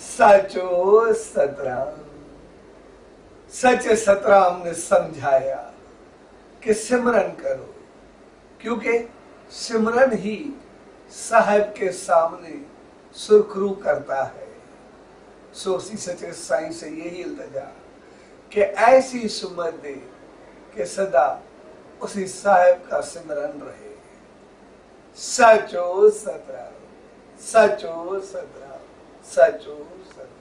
साचो सतराम। सच सतराम ने समझाया कि सिमरन करो, क्योंकि सिमरन ही साहिब के सामने सुरखरू करता है। सो उसी सच्चे साईं से यही इल्तिजा कि ऐसी सुमत दे कि सदा उसी साहिब का सिमरन रहे। सचो सतराम, सचो सतराम, सचो सतराम।